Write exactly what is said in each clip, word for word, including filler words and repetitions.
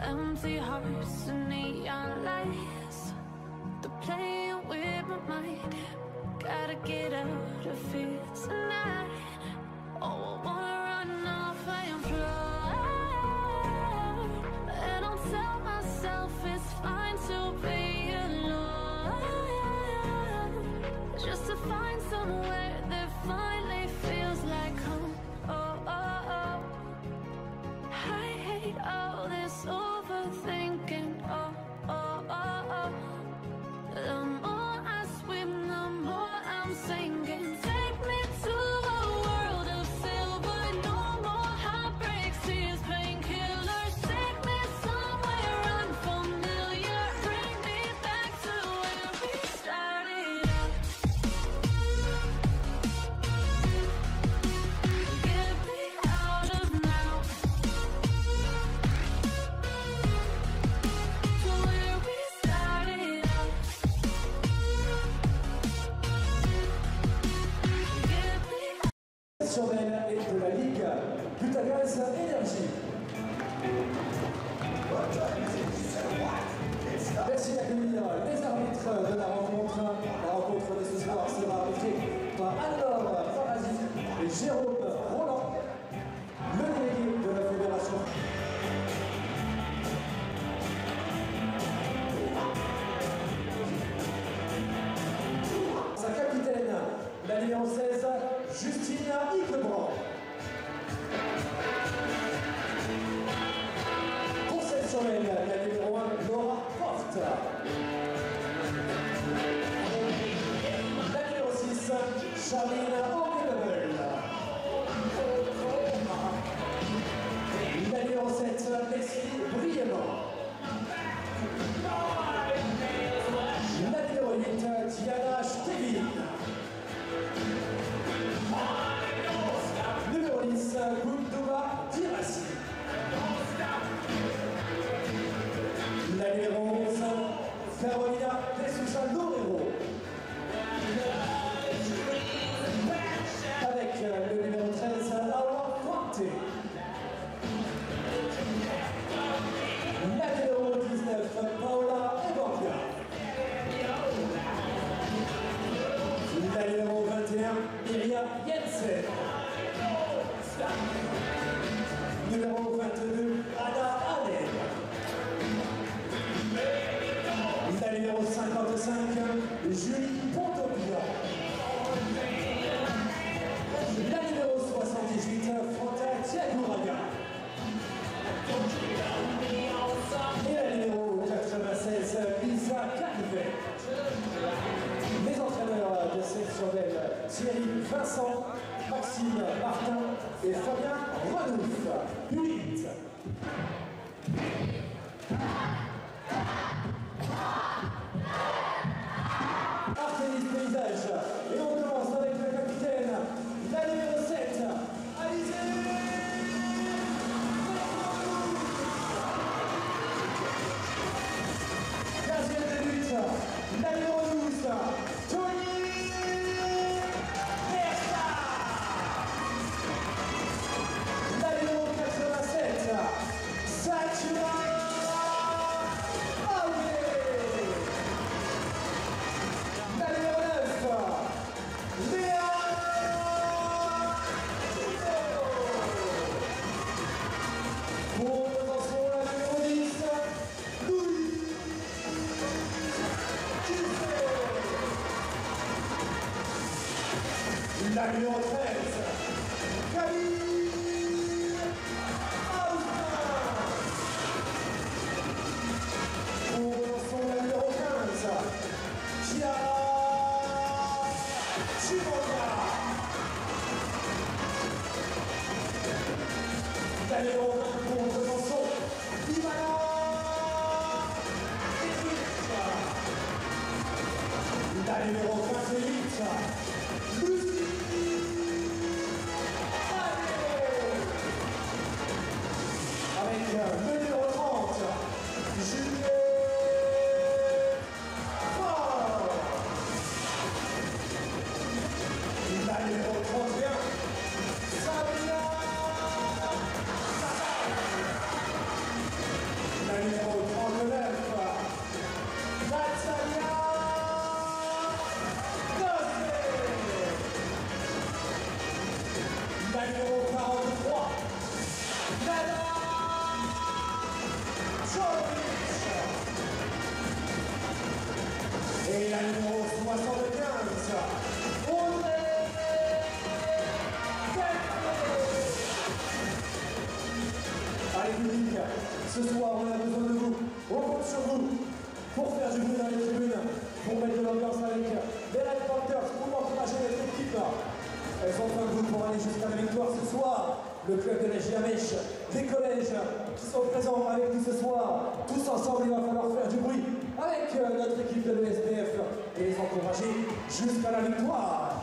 empty hearts and neon lights. They're playing with my mind. Gotta get out of here tonight. Oh, I wanna run off and fly. And I'll tell myself it's fine to be alone, just to find somewhere that finally feels like home. Oh, oh, oh. I hate all this overthinking. Oh, oh, oh, oh. The more I swim, the more I'm sinking. Take me to a world of silver. No more heartbreaks, tears, painkillers. Take me somewhere unfamiliar. Bring me back to where we started out. Get me out of now, to where we started out. Get me Surveille et de la Ligue Butagaz Énergie. Merci d'accueillir les arbitres de la rencontre. La rencontre de ce soir sera arbitrée par Anne-Laure Farazi et Jérôme Roland, le délégué de la fédération. Sa capitaine, la numéro seize, Justine Hildebrand. Pour cette semaine, la numéro un, Laura Porte. La numéro six, Charline O'Connell. La numéro sept, Leslie Brièvent. La numéro huit, Diana Stevin. Numéro dix, Gunduma Dirassi. La numéro onze, Carolina De Sousa Lorero. Avec le numéro treize, Laura Conte. La numéro dix-neuf, Paola Eborgia. La numéro vingt et un, Myriam Jensen. Numéro vingt-deux, Anna Allen. La numéro cinquante-cinq, Julie Pontoppian. La numéro soixante-dix-huit, Franta Tiagouraga. Et la numéro quatre-vingt-seize, Lisa Calvet. Les entraîneurs de cette surveille, Thierry Vincent, Maxime Martin et Fabien Renouf. huit. Artémis Paysage. Et on commence avec la capitaine, la numéro sept, Alizé. quinzième de but, la numéro douze, Tony Mersa. La numéro quatre-vingt-sept, Satura Aoué. La numéro neuf, Léa Tito. Pour attention, la numéro dix, Louis Tito. La numéro treize, Camille Austin. Pour attention, la numéro quinze, Chiara Chimonga. La numéro vingt pour Besançon, Ivana Edwidge. La numéro vingt-huit, Lucie le club de la G A M E C, des collèges qui sont présents avec nous ce soir. Tous ensemble, il va falloir faire du bruit avec notre équipe de l'E S P F et les encourager jusqu'à la victoire.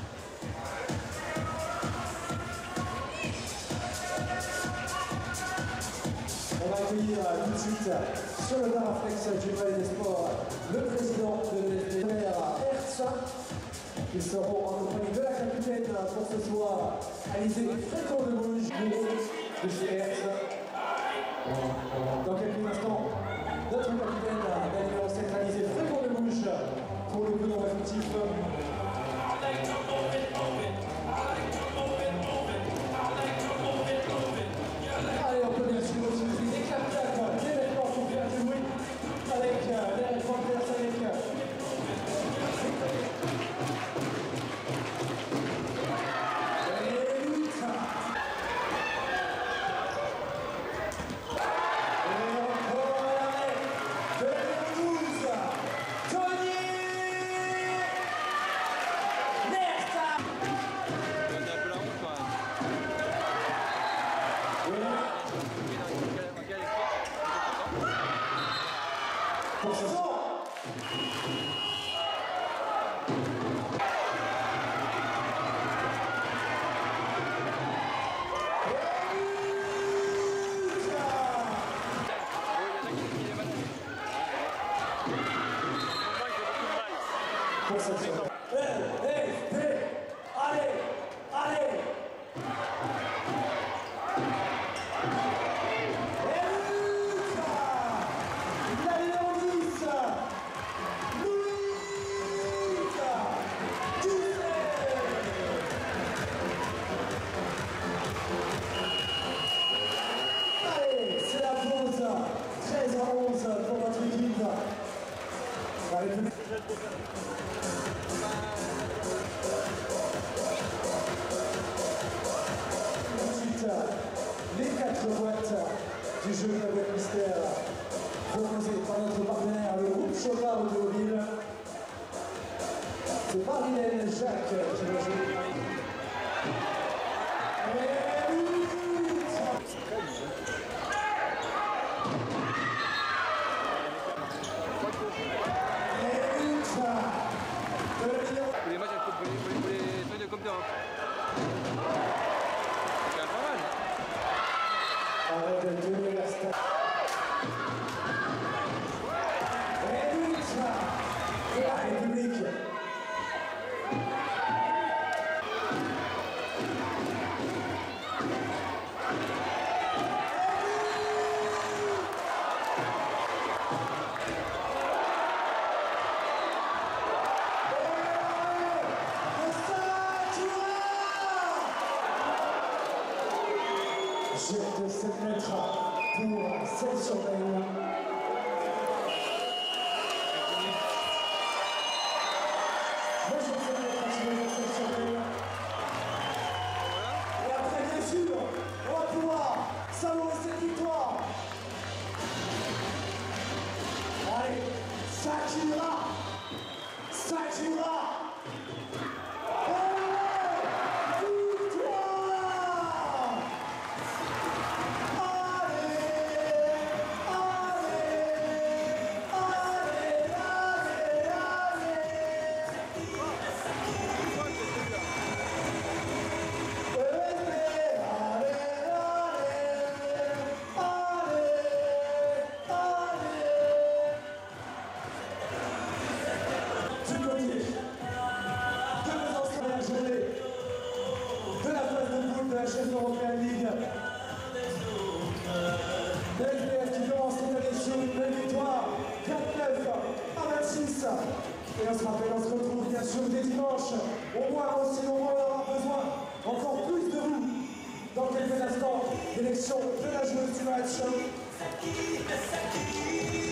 On va accueillir tout de suite sur le Daraflex du Palais des Sports le président de l'E S P F, Hertz. Ils seront en compagnie de la capitaine pour ce soir, Alizé Frécon-de-Bouge, de chez Hertz. Dans quelques instants, notre capitaine, la numéro sept, Alizé Frécon-de-Bouge, pour le coup dans l'effectif. Allez, on peut bien sûr utiliser des clap-clap dès maintenant pour faire du bruit avec les reporters, avec les quatre boîtes du jeu de la boîte mystère proposées par notre partenaire, le groupe Chopard Automobile. C'est Marilène Jacques qui va jouer. Pour les matchs pour les, pour les, pour les trucs de Coupe d'Europe. C'est pas mal. Avec deux universités. Et Ultra de la République. Jet de sept mètres pour sept sur Taïwan. Moi je sept mètres pour sept sur Taïwan. Et après bien sûr, on va pouvoir savourer cette victoire. Allez, Sakura, Sakura. Chef européenne Ligue. L'S P F qui commence cette année sur une belle victoire, vingt-neuf à vingt-six. Et on se rappelle, on se retrouve bien sûr dès dimanche. Au moins aussi, on va avoir besoin encore plus de vous. Dans quelques instants, l'élection de la joueuse du match.